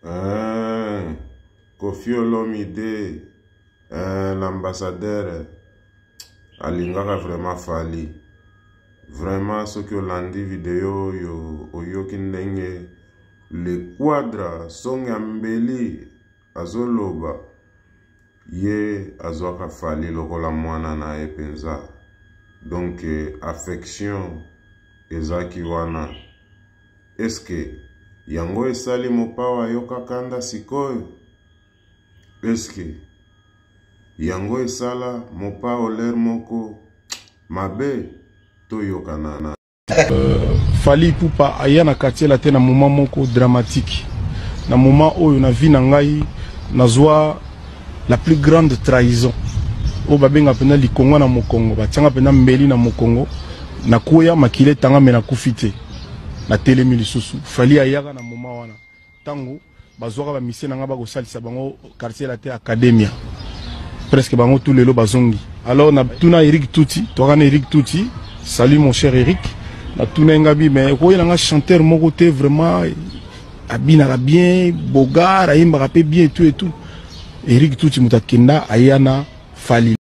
Koffi Olomide, l'ambassadeur, alingaka vraiment fali. Vraiment, ce que l'on dit vidéo, yo kindenge, le quadra, son ambeli, azoloba, ye azwaka fali lokola mwana na epenza. Donc, affection, ezaki wana. Est-ce que yango esali mopawa yoka kanda sikoyo? Est-ce que yango esala mopawa l'air moko mabe to yoka nana? Fali Ipupa aya na quartier la te na moment moko dramatique. Na moment oyo na vie na ngai nazwa la plus grande trahison. O babenga pena likongo na mokongo, batianga pena mbeli na mokongo, na kuya makile tanga mena kufite. Na telemi lisusu. Fali ayaka na moment wana. Tango bazwaka ba mission nga ba ko salisa bango quartier la te academia. Presque bango tous les lo bazongi. Alors na tuna Eric Touti, toi Eric Touti, salut mon cher Eric. Na tuna ngabi mais ko yanga chanteur moko te vraiment abina bien, bogar, ayimba rapé bien et tout. Eric Touti mutakenda ayana Fali.